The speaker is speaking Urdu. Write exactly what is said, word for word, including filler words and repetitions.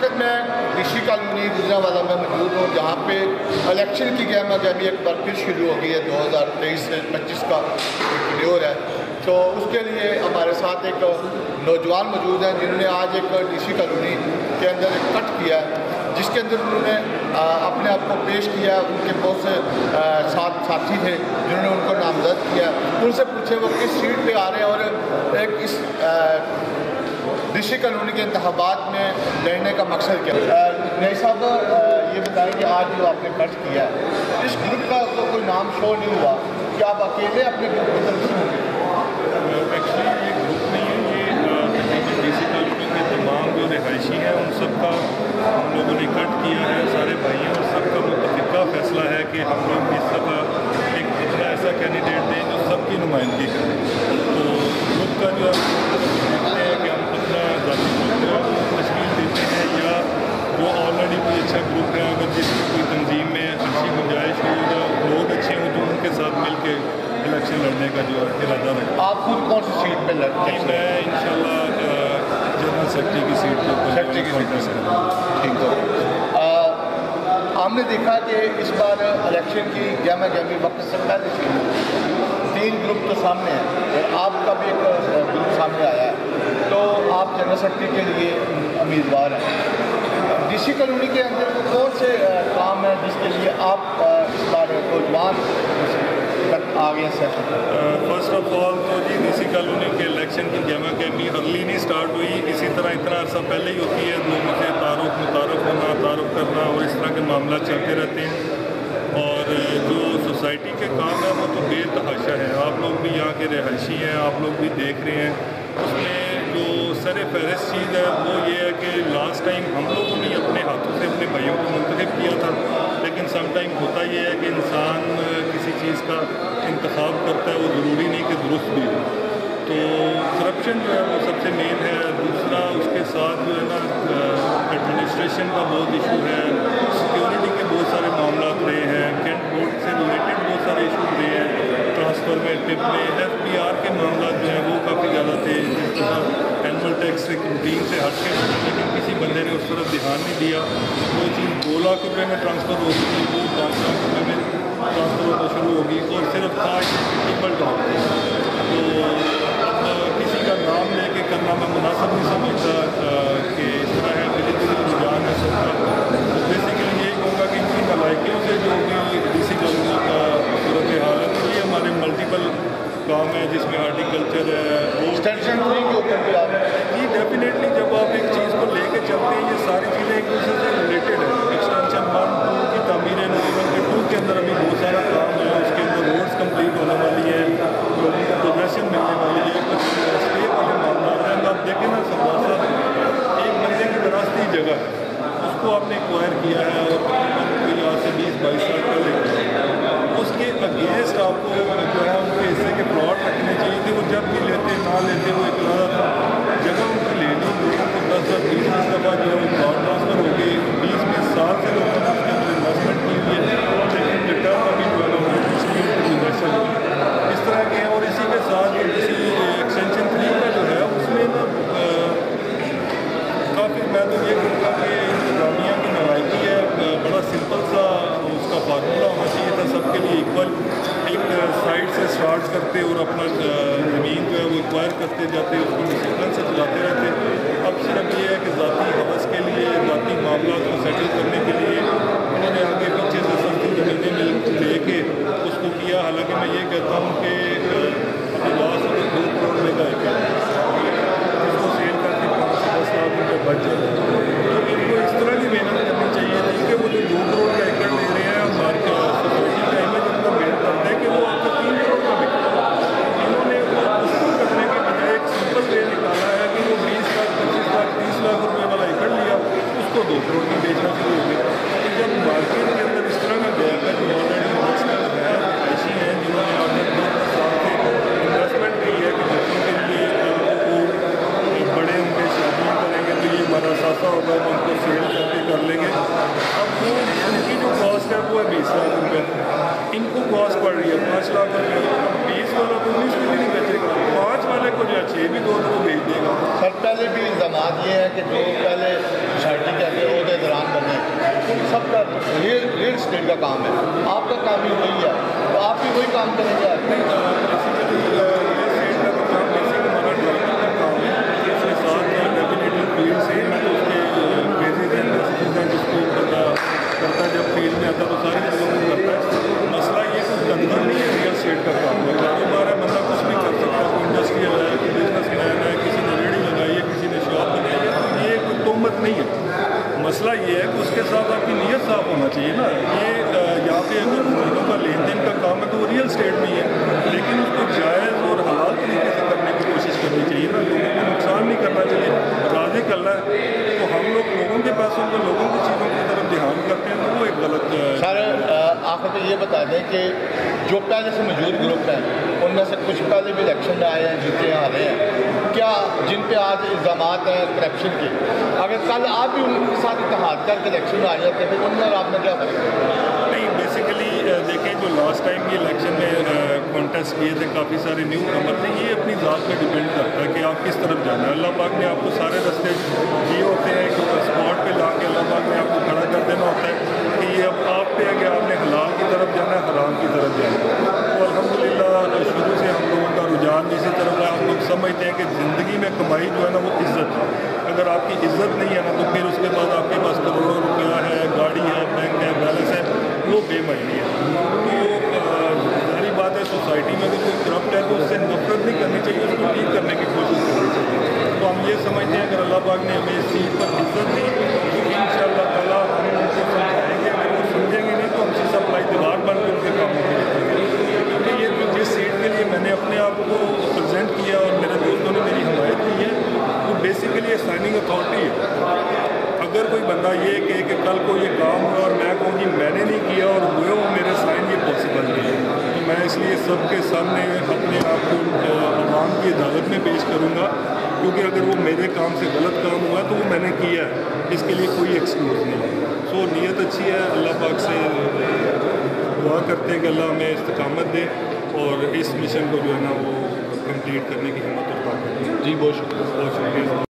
وقت میں ڈی سی کالونی گجرانوالہ میں موجود ہوں، جہاں پہ الیکشن کی گہما گہمی ایک بار پھر شروع ہو گئی ہے، دو ہزار تیئیس سے پچیس کا ٹینیور ہے۔ تو اس کے لیے ہمارے ساتھ ایک نوجوان موجود ہیں جنہوں نے آج ایک ڈی سی کالونی کے اندر ایک کٹ کیا ہے، جس کے اندر انہوں نے اپنے آپ کو پیش کیا۔ ان کے بہت سے ساتھ ساتھی تھے جنہوں نے ان کو نامزد کیا۔ ان سے پوچھے وہ کس سیٹ پہ آ رہے ہیں اور ایک اس ڈی سی کالونی کے انتخابات میں لڑنے کا مقصد کیا ہے۔ نئی صاحب یہ بتائیں کہ آج جو آپ نے کٹ کیا ہے، اس گروپ کا تو کوئی نام شو نہیں ہوا، کیا آپ اکیلے اپنے گروپ کی طرف سے ہوں گے؟ ایکچولی یہ گروپ نہیں ہے، یہ ڈی سی کالونی کے تمام جو رہائشی ہیں ان سب کا ہم لوگوں نے کٹ کیا ہے، سارے بھائیوں اور سب کا متفقہ فیصلہ ہے کہ ہم لوگ اس دفعہ ایک اپنا ایسا کینڈیڈیٹ دیں جو سب کی نمائندگی کرے۔ تو گروپ کا جو دیکھتے ہیں کہ ہم اپنا ذاتی گروپ تشکیل دیتے ہیں یا جو آلریڈی کوئی اچھا گروپ ہے، اگر جس کی کوئی تنظیم میں اچھی گنجائش ہو یا لوگ اچھے ہوں تو ان کے ساتھ مل کے الیکشن لڑنے کا جو ارادہ ہے۔ آپ خود کون سی سیٹ پہ لڑتے ہیں؟ میں انشاءاللہ جنرل سیکرٹری کی سیٹ کے اوپر سیکرٹری کی سیٹ سے ٹھیک ہے۔ ہم نے دیکھا کہ اس بار الیکشن کی گہما گہمی وقت سے پہلے سے تین گروپ تو سامنے ہیں اور آپ کا بھی ایک گروپ سامنے آیا ہے، تو آپ جنرل سیکرٹری کے لیے امیدوار ہیں۔ ڈی سی کالونی کے اندر کون سے کام ہیں جس کے لیے آپ اس بار نوجوان تک آگے سے؟ فرسٹ آف آل تو جی ڈی سی کالونی کے الیکشن کی گہما گہمی ارلی نہیں سٹارٹ ہوئی، اسی طرح اتنا عرصہ پہلے ہی ہوتی ہے، لوگوں سے تعارف متعارف ہونا، تعارف کرنا اور اس طرح کے معاملات چلتے رہتے ہیں۔ اور جو سوسائٹی کے کام ہے وہ تو بے تحاشا ہے، آپ لوگ بھی یہاں کے رہائشی ہیں، آپ لوگ بھی دیکھ رہے ہیں۔ اس میں جو سر فہرست چیز ہے وہ یہ ہے کہ لاسٹ ٹائم ہم لوگوں نے اپنے ہاتھوں سے اپنے بھائیوں کو منتخب کیا تھا، لیکن سم ٹائم ہوتا یہ ہے کہ انسان کسی چیز کا انتخاب کرتا ہے وہ ضروری نہیں کہ درست بھی ہو، تو کرپشن جو ہے وہ سب سے مین ہے۔ دوسرا اس کے ساتھ جو ہے نا ایڈمنسٹریشن کا بہت ایشو ہے، سیکیورٹی کے بہت سارے معاملات رہے ہیں، کینٹ بورڈ سے ریلیٹڈ بہت سارے ایشوز رہے ہیں، ٹرانسفر میں ٹپ میں ایف پی آر کے معاملات جو ہیں وہ کافی زیادہ تھے، جس طرح اینول ٹیکس روٹین سے ہٹ کے لیکن کسی بندے نے اس طرف دھیان نہیں دیا۔ وہ چیز دو لاکھ روپے میں ٹرانسفر ہوتی تھی وہ پانچ لاکھ روپے میں ٹرانسفر ہونا شروع ہوگی اور صرف کاش ٹیبل ٹاپ۔ تو اب کسی کا نام لے کے کرنا میں مناسب نہیں سمجھتا کہ اس طرح ہے کہ جتنی رجحان ہے سب کا۔ بیسیکلی یہی کہوں گا کہ ان کی نلائکیوں سے جو بھی ڈی سی کالونی کا صورت حال ہے تو یہ ہمارے ملٹیپل کام ہے جس میں ہارٹیکلچر ہے، ایکسٹینشن تھری کے اوپر بھی آپ جی ڈیفینیٹلی جب آپ ایک چیز کو لے کے چلتے ہیں یہ ساری چیزیں ایک دوسرے سے ریلیٹڈ ہیں۔ ایکسٹینشن ون ٹو کی تعمیریں نویبر کے ٹو کے اندر ابھی بہت سارا کام ہے، اس کے اندر روڈس کمپلیٹ ہونے والی ہے، لوگوں کو پروگریشن ملنے والی ہے، کچھ اسٹے والے معاملات ہیں۔ آپ دیکھیں نا سردار صاحب ایک بندے کی وراثتی جگہ ہے، اس کو آپ نے ایکوائر کیا ہے اور کوئی آج سے بیس بائیس سال پہلے اس کے اگینسٹ آپ کو جو ہے ان کے حصے کے پلاٹ رکھنے چاہیے تھے، وہ جب بھی لیتے نہ لیتے وہ ایک لڑا تھا جگہ ان کی لینی، لوگوں کو دس دس بیس بیس دفعہ جو ہے وہ پلاٹ ٹرانسفر ہو گئے، بیس بیس سال سے لوگوں نے اس کے اندر انویسٹمنٹ کی ہوئی ہے، لیکن ریٹرن ابھی جو ہے نا وہ انویسٹر اس طرح کے ہیں۔ اور اسی کے ساتھ کسی ایکسٹینشن تھری کا جو ہے اس میں نا کافی میں تو یہ کہوں گا کہ انتظامیہ کی نلائکی ہے، بڑا سمپل سا اس کا فارمولہ ہونا چاہیے تھا سب کے لیے ایکول، ایک سائڈ سے اسٹارٹ کرتے اور اپنا زمین جو ہے وہ ایکوائر کرتے جاتے، اس کو ڈسپلن سے چلاتے رہتے۔ اب صرف یہ ہے کہ ذاتی حوث کے لیے، ذاتی معاملات کو سیٹل کرنے کے لیے انہوں نے آگے پیچھے سے سستی زمینیں مل لے کے اس کو کیا۔ حالانکہ میں یہ کہتا ہوں کہ ابھی لاسٹ اگر دو کروڑ میں کا ایک اس کو سیل کر کے پانچ سے دس لاکھ روپے بچ جاتے ہیں، تو ان کو اس طرح کی محنت کرنی چاہیے تھی کہ وہ جو دو کروڑ کا ایکڑ لے رہے ہیں ہمارے سوسائٹی کا امیج اتنا بلڈ کرتے ہیں کہ وہ آپ کو تین کروڑ کا بکتا ہے۔ انہوں نے اس کو کرنے کے بجائے ایک سمپل وے نکالا ہے کہ وہ بیس لاکھ پچیس لاکھ تیس لاکھ روپے والا ایکڑ لیا اس کو دو کروڑ میں بیچنا شروع ہو گیا۔ تو جب مارکیٹ کے اندر اس طرح کا گیپ ہے جو آلریڈی انویسٹر ہے ایسی ہیں جنہوں نے آگے دو دس سال سے انویسٹمنٹ کی ہے کہ بچوں کے لیے وہ بڑے ان کے شادیاں کریں گے تو یہ ہمارا ساسا ہوگا تو ان کو سیل کر کے کر لیں گے۔ اب وہ ان کی جو کاسٹ ہے وہ ہے بیس لاکھ روپے، ان کو کاسٹ پڑ رہی ہے پانچ لاکھ روپے، بیس والا تو انیس میں بھی نہیں بیچے گا، پانچ والے کو جو ہے چھ بھی دو تو وہ بیچ دے گا۔ سر پہلے بھی الزامات یہ ہے کہ جو پہلے سوسائٹی کے سب کا ریل ریل اسٹیٹ کا کام ہے، آپ کا کام بھی وہی ہے، تو آپ بھی وہی کام کریں گے؟ کرتا ہے جب فیلڈ میں آتا ہے تو سارے چیزوں کو کرتا ہے. مسئلہ یہ کوئی دھندا نہیں ہے ریئل اسٹیٹ کا کام ہے، کاروبار ہے، بندہ کچھ بھی کر سکتا ہے، کوئی انڈسٹریل ہے، کوئی بزنس مین ہے، کسی نے ریڑھی لگائی ہے، کسی نے شاپ بنائی ہے، تو یہ کوئی تہمت نہیں ہے. مسئلہ یہ ہے کہ اس کے ساتھ آپ کی نیت صاف ہونا چاہیے نا. یہ یہاں پہ اگر زمینوں کا لین دین کا کام ہے تو وہ ریئل اسٹیٹ میں ہی ہے، لیکن اس کو جائز اور حلال طریقے سے کرنے کی کوشش کرنی چاہیے نا. لوگوں کو نقصان نہیں کرنا چاہیے، راضی کرنا ہے. تو ہم لوگ لوگوں کے پیسوں کو، لوگوں کی چیزوں کی طرف دھیان کرتے ہیں تو وہ ایک غلط ہے. سر آخر میں یہ بتا دیں کہ جو پہلے سے موجود گروپ ہیں ان میں سے کچھ پہلے بھی الیکشن میں آئے ہیں، جیتے آ رہے ہیں، کیا جن پہ آج الزامات ہیں کرپشن کے، اگر کل آپ بھی ان کے ساتھ اتحاد کر کے الیکشن میں آ جاتے ہیں ان میں اور آپ میں کیا فرق ہے؟ نہیں، بیسیکلی دیکھیں جو لاسٹ ٹائم یہ الیکشن میں کانٹیسٹ کیے تھے کافی سارے نیو کمر تھے، یہ اپنی ذات پہ ڈپینڈ کرتا ہے کہ آپ کس طرف جانا ہے. اللہ پاک نے آپ کو سارے رستے دیے ہوتے ہیں کہ اسپاٹ پہ لا کے اللہ پاک نے آپ کو کھڑا کر دینا ہوتا ہے کہ یہ اب آپ پہ ہے کہ آپ نے حلال کی طرف جانا ہے، حرام کی طرف جانا ہے. تو الحمدللہ شروع سے ہم لوگوں کا رجحان اسی طرف ہے. ہم لوگ سمجھتے ہیں کہ زندگی میں کمائی جو ہے نا وہ عزت ہے. اگر آپ کی عزت نہیں ہے نا تو پھر اس کے بعد آپ کے پاس کروڑوں روپیہ ہے، گاڑی ہے، بینک ہے، بیلنس ہے، وہ بے معنی ہے. تو ظاہری بات ہے سوسائٹی میں اگر کوئی کرپٹ ہے تو اس سے نفرت نہیں کرنی چاہیے، اس کو ٹھیک کرنے کی کوشش کرنی چاہیے. تو ہم یہ سمجھتے ہیں اگر اللہ پاک نے ہمیں اس چیز پر عزت دی تو ان شاء اللہ تعالیٰ ہم ان کو سمجھائیں گے. اگر وہ سمجھیں گے نہیں تو ہم سے سپلائی دیوار بن کے ان کے کاموں کو دیکھیں گے. کیونکہ یہ جو جس سیٹ کے لیے میں نے اپنے آپ کو پریزنٹ کیا اور میرے دوستوں نے میری حمایت کی ہے وہ بیسیکلی سائننگ اتھارٹی ہے. اگر کوئی بندہ یہ کہے کہ کل کو یہ کام ہوا اور میں کہوں گی میں نے نہیں کیا اور ہوئے ہو میرے سائن، یہ پاسبل نہیں ہے. تو میں اس لیے سب کے سامنے اپنے آپ کو عوام کی عدالت میں پیش کروں گا، کیونکہ اگر وہ میرے کام سے غلط کام ہوا تو وہ میں نے کیا ہے، اس کے لیے کوئی ایکسکیوز نہیں ہے. سو نیت اچھی ہے، اللہ پاک سے دعا کرتے ہیں کہ اللہ ہمیں استقامت دے اور اس مشن کو جو ہے نا وہ کمپلیٹ کرنے کی ہمت اور طاقت دے. جی بہت شکریہ. بہت شکریہ.